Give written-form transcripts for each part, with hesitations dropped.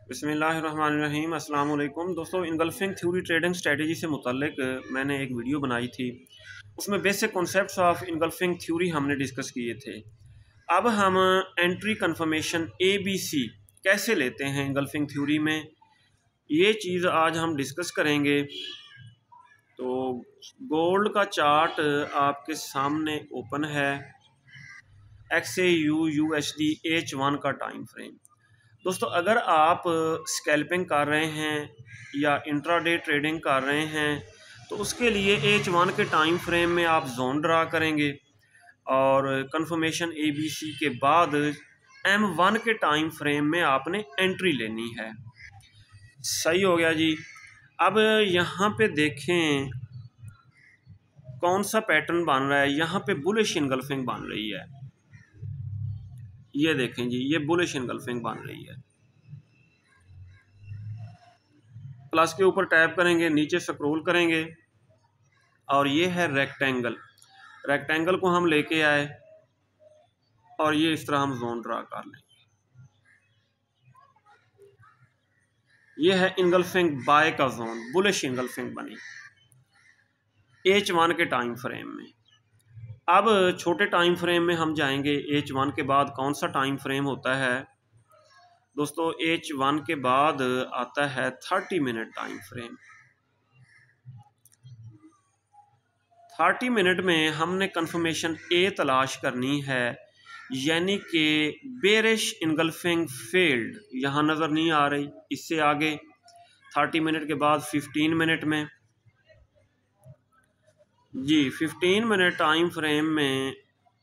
बिस्मिल्लाहिर्रहमानिर्रहीम अस्सलाम वालेकुम दोस्तों। इनगल्फिंग थ्योरी ट्रेडिंग स्ट्रेटजी से मुतल्लिक मैंने एक वीडियो बनाई थी। उसमें basic concepts of engulfing theory हमने डिस्कस किए थे। अब हम एंट्री कंफर्मेशन ABC कैसे लेते हैं इनगल्फिंग थ्योरी में, ये चीज़ आज हम डिस्कस करेंगे। तो गोल्ड का चार्ट आपके सामने ओपन है, XAU USD H1 का टाइम फ्रेम। दोस्तों, अगर आप स्कैल्पिंग कर रहे हैं या इंट्राडे ट्रेडिंग कर रहे हैं तो उसके लिए H1 के टाइम फ्रेम में आप जोन ड्रा करेंगे और कंफर्मेशन ABC के बाद M1 के टाइम फ्रेम में आपने एंट्री लेनी है। सही हो गया जी। अब यहाँ पे देखें कौन सा पैटर्न बन रहा है। यहाँ पे बुलिश इनगल्फिंग बन रही है। ये देखें जी, ये बुलिश इनगल्फिंग बन रही है। प्लस के ऊपर टैप करेंगे, नीचे स्क्रॉल करेंगे और ये है रेक्टेंगल। रेक्टेंगल को हम लेके आए और ये इस तरह हम जोन ड्रा कर लेंगे। ये है इनगल्फिंग बाय का जोन, बुलिश इनगल्फिंग बनी H1 के टाइम फ्रेम में। अब छोटे टाइम फ्रेम में हम जाएंगे। H1 के बाद कौन सा टाइम फ्रेम होता है दोस्तों? H1 के बाद आता है 30 मिनट टाइम फ्रेम। 30 मिनट में हमने कंफर्मेशन A तलाश करनी है, यानी कि बेरिश इनगल्फिंग फेल्ड यहाँ नज़र नहीं आ रही। इससे आगे 30 मिनट के बाद 15 मिनट में जी, 15 मिनट टाइम फ्रेम में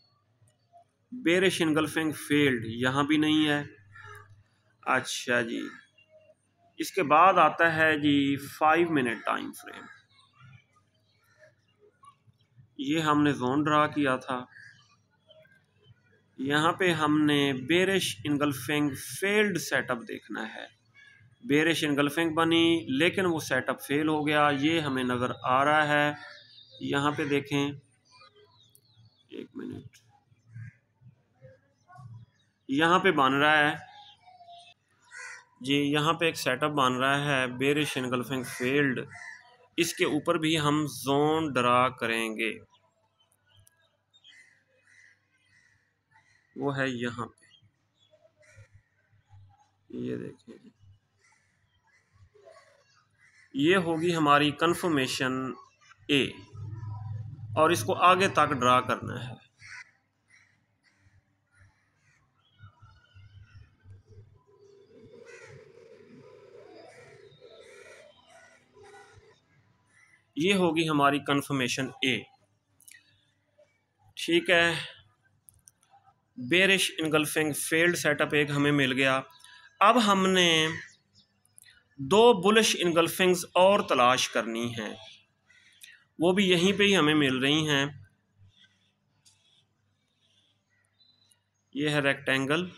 बेरिश इनगल्फिंग फेल्ड यहाँ भी नहीं है। अच्छा जी, इसके बाद आता है जी 5 मिनट टाइम फ्रेम। ये हमने जोन ड्रा किया था। यहाँ पे हमने बेरिश इनगल्फिंग फेल्ड सेटअप देखना है। बेरिश इनगल्फिंग बनी लेकिन वो सेटअप फेल हो गया, ये हमें नज़र आ रहा है। यहाँ पे देखें, एक मिनट, यहाँ पे बन रहा है जी, यहाँ पे एक सेटअप बन रहा है बेरिश इनगल्फिंग फेल्ड। इसके ऊपर भी हम जोन ड्रा करेंगे। वो है यहाँ पे, ये देखें, ये होगी हमारी कंफर्मेशन A और इसको आगे तक ड्रा करना है। ये होगी हमारी कंफर्मेशन A। ठीक है, बेरिश इनगल्फिंग फेल्ड सेटअप एक हमें मिल गया। अब हमने दो बुलिश इनगल्फिंग्स और तलाश करनी हैं, वो भी यहीं पे ही हमें मिल रही हैं। ये है रेक्टेंगल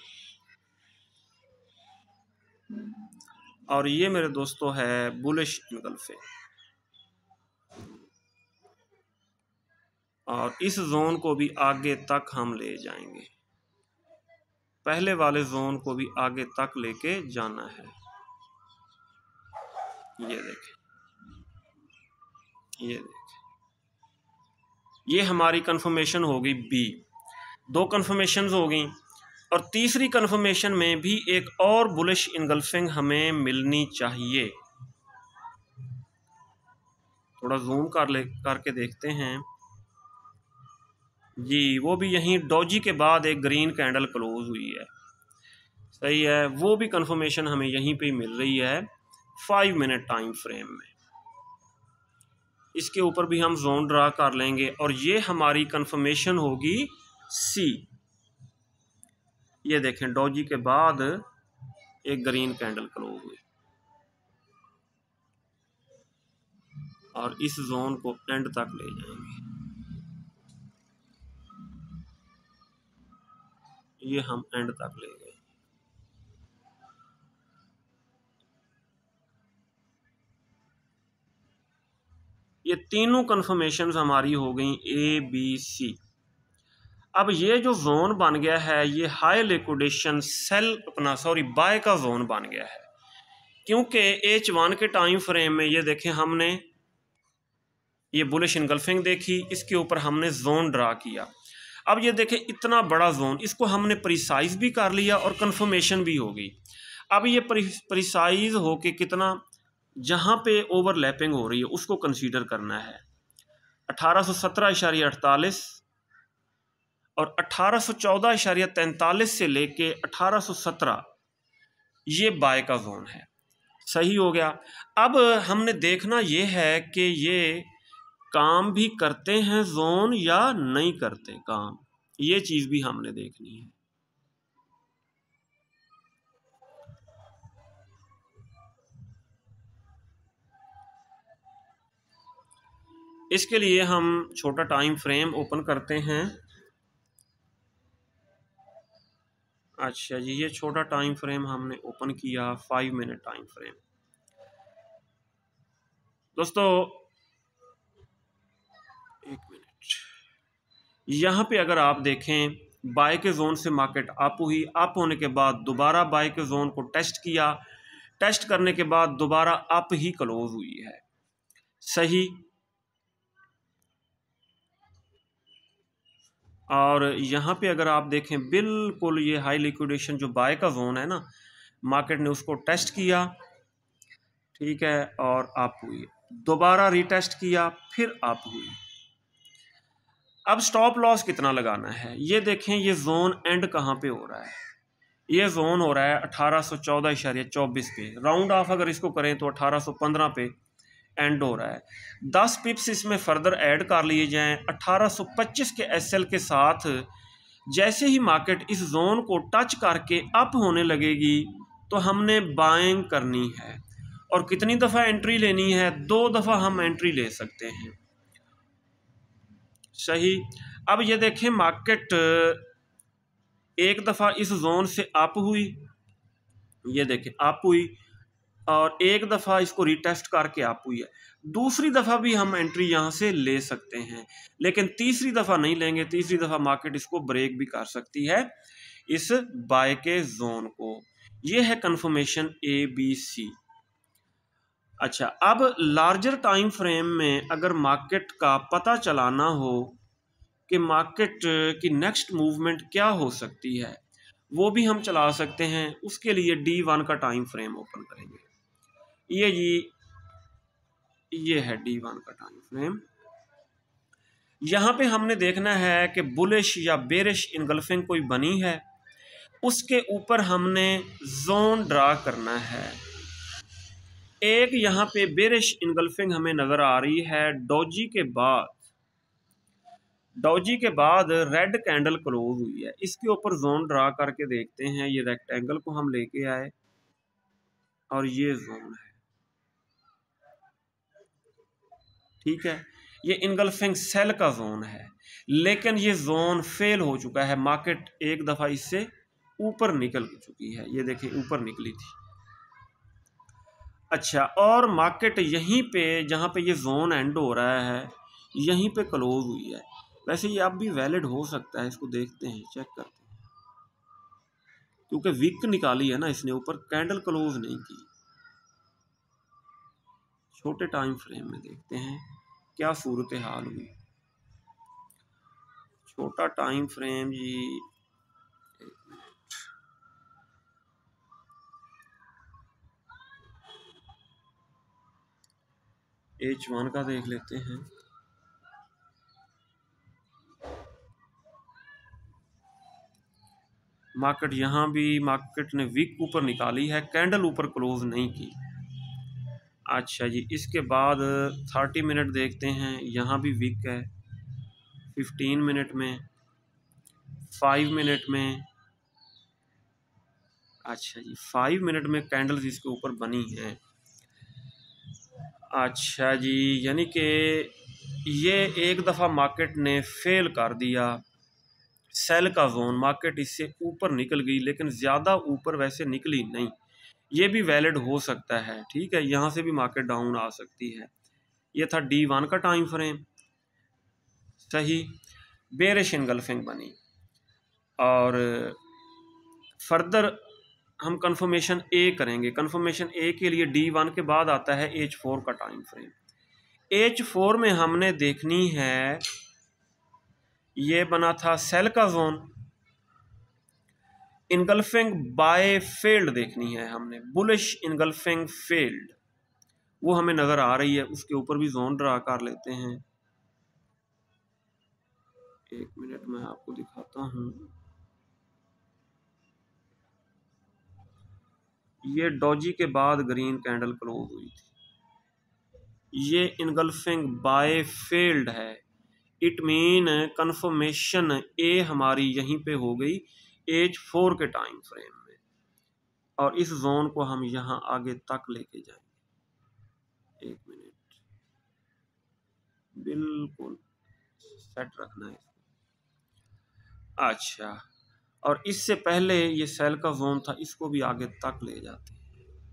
और ये मेरे दोस्तों है बुलिश इनगल्फिंग। और इस जोन को भी आगे तक हम ले जाएंगे, पहले वाले जोन को भी आगे तक लेके जाना है। ये देखें, ये देखें, ये हमारी कंफर्मेशन हो गई B। दो कंफर्मेशंस हो गई और तीसरी कंफर्मेशन में भी एक और बुलिश इनगल्फिंग हमें मिलनी चाहिए। थोड़ा जूम करके देखते हैं जी, वो भी यहीं डॉजी के बाद एक ग्रीन कैंडल क्लोज हुई है। सही है, वो भी कंफर्मेशन हमें यहीं पे मिल रही है 5 मिनट टाइम फ्रेम में। इसके ऊपर भी हम जोन ड्रा कर लेंगे और ये हमारी कंफर्मेशन होगी C। ये देखें, डॉजी के बाद एक ग्रीन कैंडल क्लोज हुई और इस जोन को एंड तक ले जाएंगे। ये हम एंड तक ले गए। ये तीनों कंफर्मेशंस हमारी हो गई ABC। अब ये जो जोन बन गया है, ये हाई लिक्विडेशन सेल बाय का जोन बन गया है। क्योंकि H1 के टाइम फ्रेम में ये देखें हमने ये बुलिश इनगल्फिंग देखी, इसके ऊपर हमने जोन ड्रा किया। अब ये देखें इतना बड़ा जोन, इसको हमने प्रिसाइज भी कर लिया और कंफर्मेशन भी हो गई। अब ये प्रिसाइज हो के कितना जहाँ पे ओवरलैपिंग हो रही है उसको कंसीडर करना है। 1817.48 और 1814.43 से लेके 1817 ये बाय का जोन है। सही हो गया। अब हमने देखना ये है कि ये काम भी करते हैं जोन या नहीं करते काम, ये चीज भी हमने देखनी है। इसके लिए हम छोटा टाइम फ्रेम ओपन करते हैं। अच्छा जी, ये छोटा टाइम फ्रेम हमने ओपन किया, 5 मिनट टाइम फ्रेम। दोस्तों एक मिनट, यहाँ पे अगर आप देखें बाय के जोन से मार्केट अप हुई, अप होने के बाद दोबारा बाय के जोन को टेस्ट किया, टेस्ट करने के बाद दोबारा अप ही क्लोज हुई है। सही। और यहाँ पे अगर आप देखें बिल्कुल ये हाई लिक्विडेशन जो बाय का जोन है ना, मार्केट ने उसको टेस्ट किया, ठीक है, और अप हुई, दोबारा रीटेस्ट किया, फिर अप हुई। अब स्टॉप लॉस कितना लगाना है ये देखें, ये जोन एंड कहाँ पे हो रहा है, ये जोन हो रहा है 1814.24 पे, राउंड ऑफ अगर इसको करें तो 1815 पे एंड हो रहा है। 10 पिप्स इसमें फर्दर ऐड कर लिए जाएं 1825 के एसएल के साथ। जैसे ही मार्केट इस जोन को टच करके अप होने लगेगी तो हमने बाइंग करनी है। और कितनी दफ़ा एंट्री लेनी है, 2 दफ़ा हम एंट्री ले सकते हैं। सही। अब ये देखें मार्केट एक दफ़ा इस जोन से अप हुई, ये देखें अप हुई, और एक दफ़ा इसको रिटेस्ट करके अप हुई है। दूसरी दफ़ा भी हम एंट्री यहाँ से ले सकते हैं, लेकिन तीसरी दफ़ा नहीं लेंगे। तीसरी दफ़ा मार्केट इसको ब्रेक भी कर सकती है, इस बाय के जोन को। ये है कंफर्मेशन ABC। अच्छा, अब लार्जर टाइम फ्रेम में अगर मार्केट का पता चलाना हो कि मार्केट की नेक्स्ट मूवमेंट क्या हो सकती है, वो भी हम चला सकते हैं। उसके लिए D1 का टाइम फ्रेम ओपन करेंगे। ये जी, ये है D1 का टाइम फ्रेम। यहाँ पे हमने देखना है कि बुलिश या बेरिश इनगल्फिंग कोई बनी है, उसके ऊपर हमने जोन ड्रा करना है। एक यहाँ पे बेरिश इनगल्फिंग हमें नज़र आ रही है डॉजी के बाद रेड कैंडल क्लोज हुई है, इसके ऊपर जोन ड्रा करके देखते हैं। ये रेक्टेंगल को हम लेके आए और ये जोन है, ठीक है, ये इनगल्फिंग सेल का जोन है, लेकिन ये जोन फेल हो चुका है। मार्केट एक दफ़ा इससे ऊपर निकल चुकी है, ये देखिए ऊपर निकली थी। अच्छा, और मार्केट यहीं पे जहाँ पे ये जोन एंड हो रहा है यहीं पे क्लोज हुई है। वैसे ये अब भी वैलिड हो सकता है, इसको देखते हैं, चेक करते हैं, क्योंकि विक निकाली है ना इसने, ऊपर कैंडल क्लोज नहीं की। छोटे टाइम फ्रेम में देखते हैं क्या सूरत हाल हुई। छोटा टाइम फ्रेम जी, H1 का देख लेते हैं। मार्केट यहाँ भी मार्केट ने विक ऊपर निकाली है, कैंडल ऊपर क्लोज नहीं की। अच्छा जी, इसके बाद 30 मिनट देखते हैं, यहाँ भी विक है। 15 मिनट में, 5 मिनट में, अच्छा जी 5 मिनट में कैंडल्स इसके ऊपर बनी हैं। अच्छा जी, यानी कि ये एक दफ़ा मार्केट ने फेल कर दिया सेल का जोन, मार्केट इससे ऊपर निकल गई, लेकिन ज़्यादा ऊपर वैसे निकली नहीं। ये भी वैलिड हो सकता है, ठीक है, यहाँ से भी मार्केट डाउन आ सकती है। ये था D1 का टाइम फ्रेम। सही। बेरिश इनगल्फिंग बनी और फर्दर हम कंफर्मेशन ए करेंगे। कंफर्मेशन ए के लिए D1 के बाद आता है H4 का टाइम फ्रेम। H4 में हमने देखनी है, ये बना था सेल का जोन, इनगल्फिंग बाय फील्ड देखनी है हमने, बुलिश इनगल्फिंग फील्ड, वो हमें नज़र आ रही है। उसके ऊपर भी जोन ड्रा कर लेते हैं। एक मिनट में आपको दिखाता हूँ। ये डॉजी के बाद ग्रीन कैंडल क्लोज हुई थी, ये इनगल्फिंग बाय फील्ड है। इट मीन कंफर्मेशन ए हमारी यहीं पे हो गई H4 के टाइम फ्रेम में, और इस जोन को हम यहाँ आगे तक लेके जाएंगे। एक मिनट, बिल्कुल सेट रखना है। अच्छा, और इससे पहले ये सेल का जोन था, इसको भी आगे तक ले जाते हैं।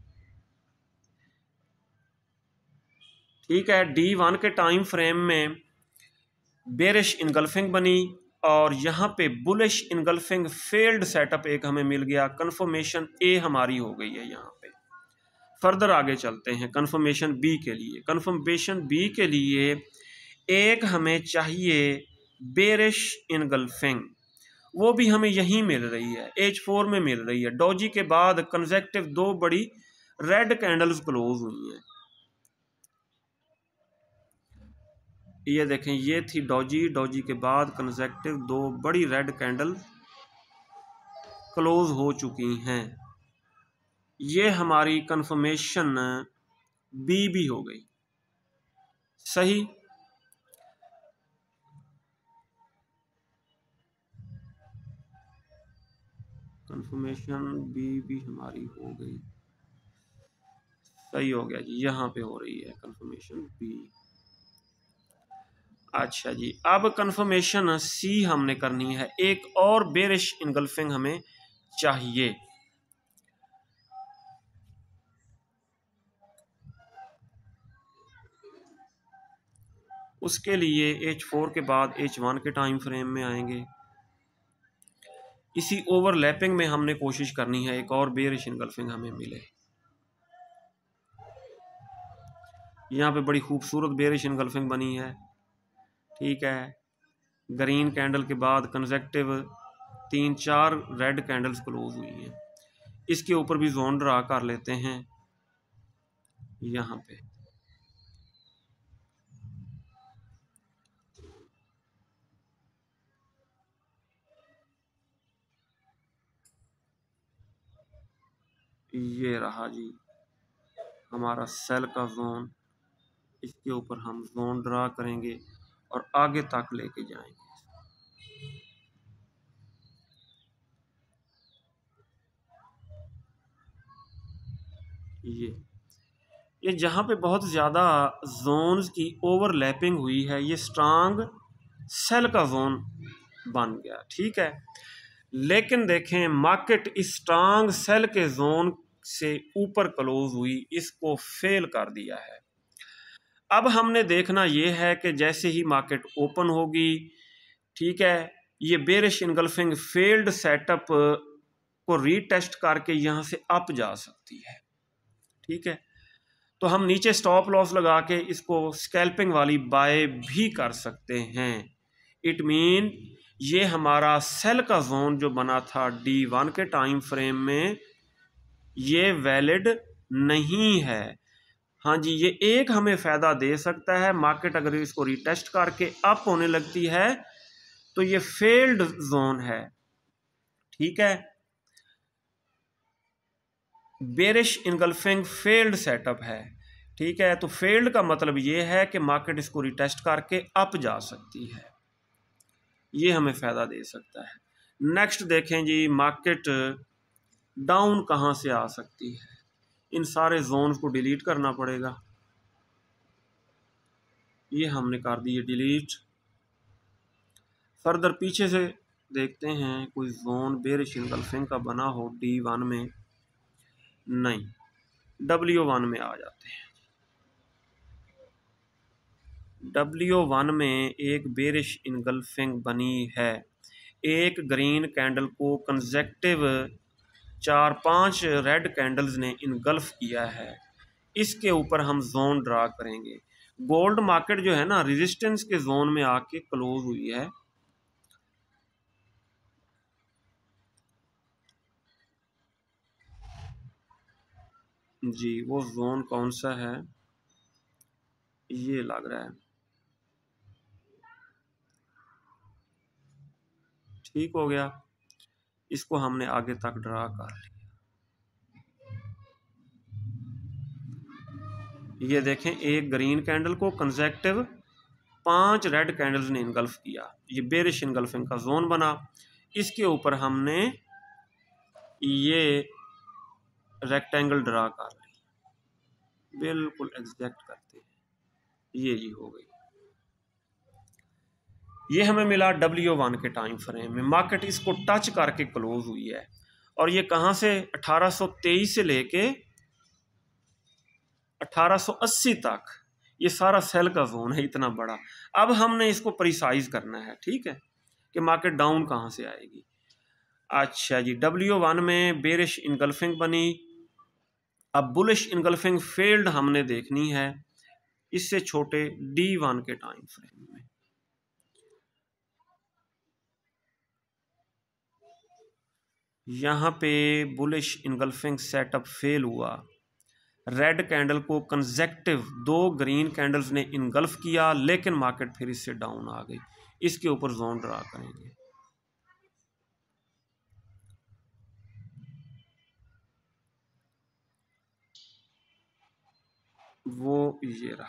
ठीक है, D1 के टाइम फ्रेम में बेरिश इनगल्फिंग बनी, और यहाँ पे बुलिश इनगल्फिंग फेल्ड सेटअप एक हमें मिल गया। कंफर्मेशन ए हमारी हो गई है यहाँ पे। फर्दर आगे चलते हैं कंफर्मेशन बी के लिए। कंफर्मेशन बी के लिए एक हमें चाहिए बेरिश इनगल्फिंग, वो भी हमें यहीं मिल रही है, H4 में मिल रही है। डॉजी के बाद कंसेक्टिव दो बड़ी रेड कैंडल्स क्लोज हुई हैं। ये देखें, ये थी डॉजी, डॉजी के बाद कंसेक्टिव दो बड़ी रेड कैंडल क्लोज हो चुकी हैं। ये हमारी कंफर्मेशन बी भी हो गई। सही, कंफर्मेशन बी भी हमारी हो गई। सही हो गया जी, यहाँ पे हो रही है कंफर्मेशन बी। अच्छा जी, अब कंफर्मेशन सी हमने करनी है। एक और बेरिश इनगल्फिंग हमें चाहिए। उसके लिए H4 के बाद H1 के टाइम फ्रेम में आएंगे। इसी ओवरलैपिंग में हमने कोशिश करनी है एक और बेरिश इनगल्फिंग हमें मिले। यहाँ पे बड़ी खूबसूरत बेरिश इनगल्फिंग बनी है। ठीक है, ग्रीन कैंडल के बाद कंसेक्टिव 3-4 रेड कैंडल्स क्लोज हुई हैं। इसके ऊपर भी जोन ड्रा कर लेते हैं यहाँ पे। ये रहा जी हमारा सेल का जोन, इसके ऊपर हम जोन ड्रा करेंगे और आगे तक लेके जाएंगे। ये जहाँ पे बहुत ज़्यादा जोन्स की ओवरलैपिंग हुई है, ये स्ट्रांग सेल का जोन बन गया। ठीक है, लेकिन देखें मार्केट इस स्ट्रांग सेल के जोन से ऊपर क्लोज हुई, इसको फेल कर दिया है। अब हमने देखना ये है कि जैसे ही मार्केट ओपन होगी, ठीक है, ये बेरिश इनगल्फिंग फेल्ड सेटअप को रीटेस्ट करके यहाँ से अप जा सकती है। ठीक है, तो हम नीचे स्टॉप लॉस लगा के इसको स्कैल्पिंग वाली बाय भी कर सकते हैं। इट मीन ये हमारा सेल का जोन जो बना था D1 के टाइम फ्रेम में, ये वैलिड नहीं है। हाँ जी, ये एक हमें फ़ायदा दे सकता है, मार्केट अगर इसको रिटेस्ट करके अप होने लगती है तो ये फेल्ड जोन है। ठीक है, बेरिश इनगल्फिंग फेल्ड सेटअप है। ठीक है, तो फेल्ड का मतलब ये है कि मार्केट इसको रिटेस्ट करके अप जा सकती है, ये हमें फ़ायदा दे सकता है। नेक्स्ट देखें जी, मार्केट डाउन कहाँ से आ सकती है। इन सारे जोन्स को डिलीट करना पड़ेगा। ये हमने कर दिए डिलीट। फर्दर पीछे से देखते हैं कोई जोन बेरिश इनगल्फिंग का बना हो D1 में। नहीं, W1 में आ जाते हैं। W1 में एक बेरिश इनगल्फिंग बनी है। एक ग्रीन कैंडल को कंसेक्टिव 4-5 रेड कैंडल्स ने इनगल्फ किया है, इसके ऊपर हम जोन ड्रा करेंगे। गोल्ड मार्केट जो है ना रेजिस्टेंस के जोन में आके क्लोज हुई है। जी वो जोन कौन सा है, ये लग रहा है, ठीक हो गया। इसको हमने आगे तक ड्रा कर लिया। ये देखें, एक ग्रीन कैंडल को कंसेक्टिव 5 रेड कैंडल्स ने इनगल्फ किया, ये बेरिश इनगल्फिंग का जोन बना। इसके ऊपर हमने ये रेक्टेंगल ड्रा कर ली, बिल्कुल एग्जैक्ट करते हैं, ये जी हो गई। ये हमें मिला W1 के टाइम फ्रेम में, मार्केट इसको टच करके क्लोज हुई है। और ये कहाँ से, 1823 से लेके 1880 तक ये सारा सेल का जोन है, इतना बड़ा। अब हमने इसको प्रिसाइज करना है, ठीक है, कि मार्केट डाउन कहाँ से आएगी। अच्छा जी, W1 में बेरिश इनगल्फिंग बनी। अब बुलिश इनगल्फिंग फेल्ड हमने देखनी है इससे छोटे D1 के टाइम फ्रेम में। यहाँ पे बुलिश इनगल्फिंग सेटअप फेल हुआ, रेड कैंडल को कंसेक्टिव 2 ग्रीन कैंडल्स ने इनगल्फ किया, लेकिन मार्केट फिर इससे डाउन आ गई। इसके ऊपर जोन ड्रा करेंगे। वो ये रहा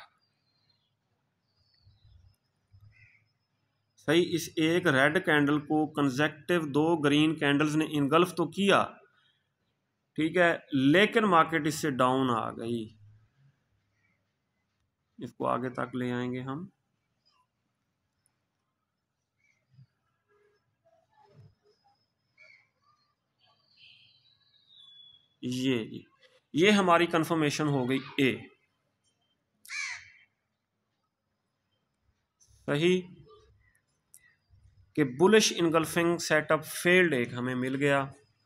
सही। इस एक रेड कैंडल को कंसेक्टिव 2 ग्रीन कैंडल्स ने इनगल्फ तो किया, ठीक है, लेकिन मार्केट इससे डाउन आ गई। इसको आगे तक ले आएंगे हम। ये हमारी कंफर्मेशन हो गई ए, सही, कि बुलिश इनगल्फिंग सेटअप फेल्ड एक हमें मिल गया।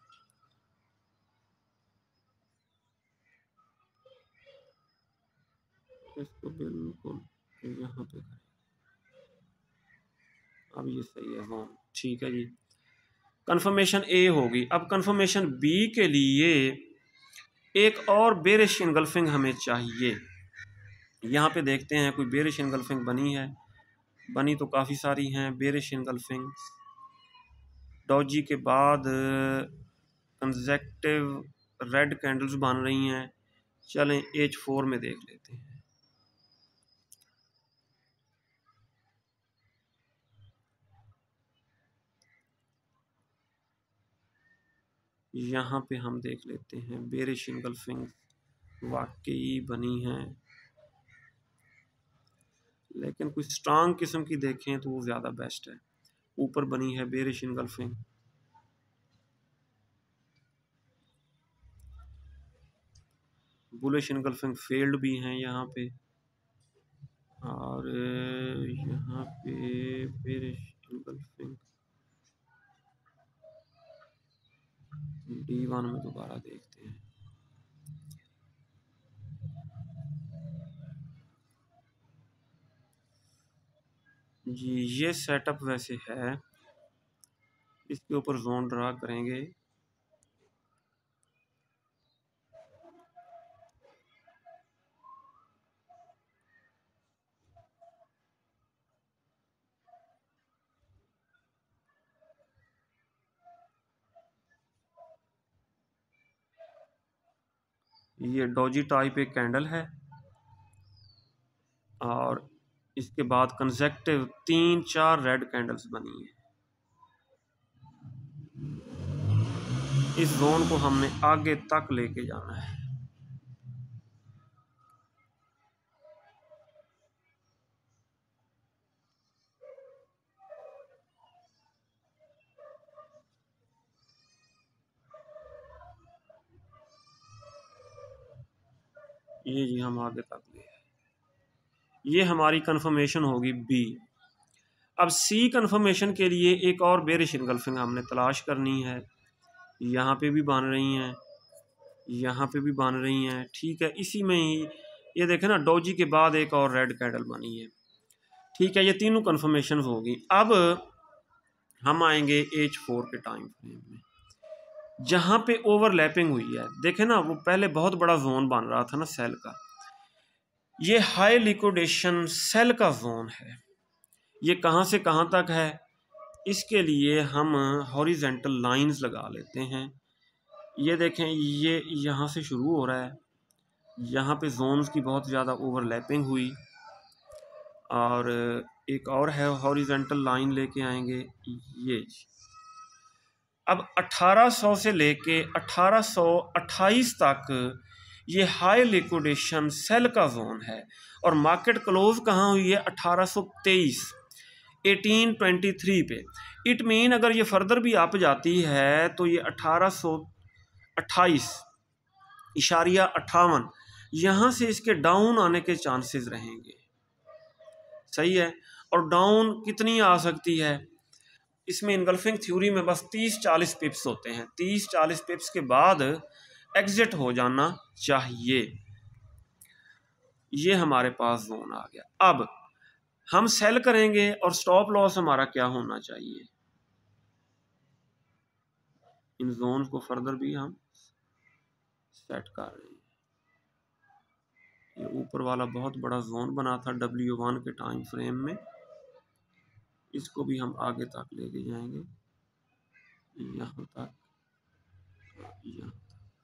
इसको बिल्कुल यहाँ पे, अब ये सही है, हाँ ठीक है जी। कंफर्मेशन ए होगी। अब कंफर्मेशन बी के लिए एक और बेरिश इनगल्फिंग हमें चाहिए। यहाँ पे देखते हैं कोई बेरिश इनगल्फिंग बनी है, बनी तो काफ़ी सारी हैं बेरिश इनगल्फिंग। डॉजी के बाद कंसेक्टिव रेड कैंडल्स बन रही हैं, चलें H4 में देख लेते हैं। यहाँ पे हम देख लेते हैं बेरिश इनगल्फिंग वाकई बनी है, लेकिन कुछ स्ट्रांग किस्म की देखें तो वो ज़्यादा बेस्ट है। ऊपर बनी है bearish engulfing, bullish engulfing failed भी हैं यहाँ पे, और यहाँ पे बेरिश इनगल्फिंग D1 में दोबारा देखते हैं। जी ये सेटअप वैसे है, इसके ऊपर जोन ड्रा करेंगे। ये डॉजी टाइप एक कैंडल है, और इसके बाद कंसेक्टिव 3-4 रेड कैंडल्स बनी है। इस जोन को हमने आगे तक लेके जाना है। ये जी हम आगे तक ले, ये हमारी कंफर्मेशन होगी बी। अब सी कंफर्मेशन के लिए एक और बेरिश इनगल्फिंग हमने तलाश करनी है। यहाँ पे भी बन रही हैं, यहाँ पे भी बन रही हैं, ठीक है। इसी में ही ये देखें ना, डोजी के बाद एक और रेड कैंडल बनी है, ठीक है। ये तीनों कन्फर्मेशन होगी। अब हम आएंगे H4 के टाइम फ्रेम में, जहाँ पे ओवरलैपिंग हुई है। देखें ना, वो पहले बहुत बड़ा जोन बन रहा था ना सेल का, ये हाई लिक्विडेशन सेल का जोन है। ये कहाँ से कहाँ तक है, इसके लिए हम हॉरिजेंटल लाइंस लगा लेते हैं। ये देखें, ये यहाँ से शुरू हो रहा है, यहाँ पे जोन्स की बहुत ज़्यादा ओवरलैपिंग हुई, और एक और है हॉरिजेंटल लाइन लेके आएंगे ये। अब 1800 से लेके 1828 तक ये हाई लिक्विडेशन सेल का जोन है, और मार्केट क्लोज कहाँ हुई है, 1823 1823 पे। इट मीन अगर ये फर्दर भी अप जाती है तो ये 1828.58 यहाँ से इसके डाउन आने के चांसेस रहेंगे, सही है। और डाउन कितनी आ सकती है, इसमें इनगल्फिंग थ्योरी में बस 30-40 पिप्स होते हैं, 30-40 पिप्स के बाद एग्जिट हो जाना चाहिए। ये हमारे पास जोन आ गया। अब हम सेल करेंगे और स्टॉप लॉस हमारा क्या होना चाहिए, इन जोन को फर्दर भी हम सेट कर रहे हैं। ये ऊपर वाला बहुत बड़ा जोन बना था W1 के टाइम फ्रेम में, इसको भी हम आगे तक लेके जाएंगे, यहाँ तक, यहाँ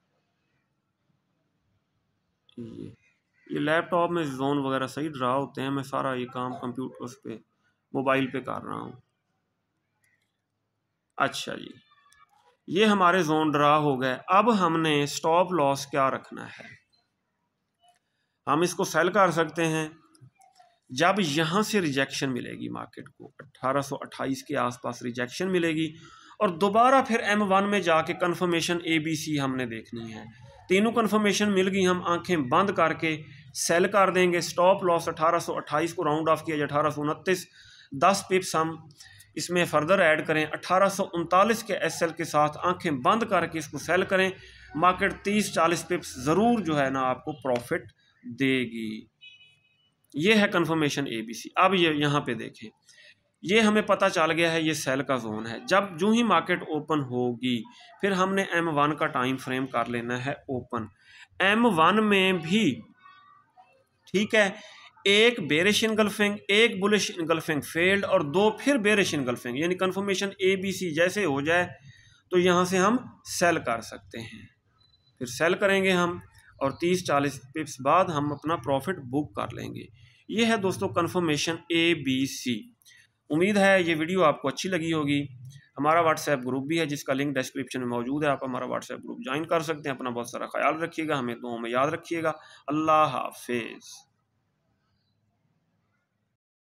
तक। ये लैपटॉप में जोन वगैरह सही ड्रा होते हैं, मैं सारा ये काम कंप्यूटर पे, मोबाइल पे कर रहा हूँ। अच्छा जी, ये हमारे जोन ड्रा हो गए। अब हमने स्टॉप लॉस क्या रखना है, हम इसको सेल कर सकते हैं जब यहाँ से रिजेक्शन मिलेगी, मार्केट को 1828 के आसपास रिजेक्शन मिलेगी, और दोबारा फिर M1 में जाके कन्फर्मेशन ABC हमने देखनी है। तीनों कन्फर्मेशन मिल गई, हम आंखें बंद करके सेल कर देंगे। स्टॉप लॉस 1828 को राउंड ऑफ किया जाए 1829, 10 पिप्स हम इसमें फ़र्दर ऐड करें, 1839 के SL के साथ आंखें बंद करके इसको सेल करें। मार्केट 30-40 पिप्स ज़रूर जो है ना आपको प्रॉफिट देगी। ये है कन्फर्मेशन ABC। अब ये यहाँ पे देखें, ये हमें पता चल गया है ये सेल का जोन है। जब जो ही मार्केट ओपन होगी फिर हमने M1 का टाइम फ्रेम कर लेना है ओपन। M1 में भी ठीक है, एक बेरिश इनगल्फिंग, एक बुलिश इनगल्फिंग फेल्ड, और 2 फिर बेरिश इनगल्फिंग, यानी कन्फर्मेशन ABC जैसे हो जाए तो यहाँ से हम सेल कर सकते हैं। फिर सेल करेंगे हम, और 30-40 पिप्स बाद हम अपना प्रॉफिट बुक कर लेंगे। ये है दोस्तों कन्फर्मेशन ABC। उम्मीद है ये वीडियो आपको अच्छी लगी होगी। हमारा व्हाट्सएप ग्रुप भी है जिसका लिंक डिस्क्रिप्शन में मौजूद है, आप हमारा व्हाट्सएप ग्रुप ज्वाइन कर सकते हैं। अपना बहुत सारा ख्याल रखिएगा, हमें दुआओं में याद रखिएगा। अल्लाह हाफिज़।